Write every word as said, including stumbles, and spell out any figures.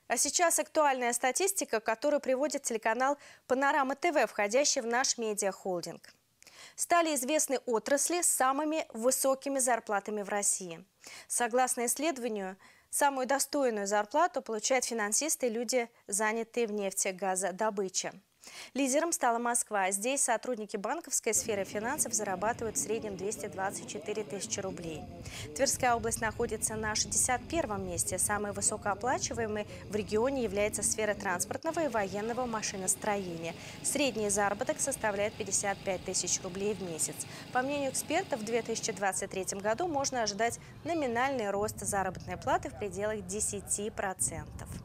А сейчас актуальная статистика, которую приводит телеканал «Панорама ТВ», входящий в наш медиахолдинг. Стали известны отрасли с самыми высокими зарплатами в России. Согласно исследованию, самую достойную зарплату получают финансисты и люди, занятые в нефтегазодобыче. Лидером стала Москва. Здесь сотрудники банковской сферы финансов зарабатывают в среднем двести двадцать четыре тысячи рублей. Тверская область находится на шестьдесят первом месте. Самой высокооплачиваемой в регионе является сфера транспортного и военного машиностроения. Средний заработок составляет пятьдесят пять тысяч рублей в месяц. По мнению экспертов, в две тысячи двадцать третьем году можно ожидать номинальный рост заработной платы в пределах десяти процентов.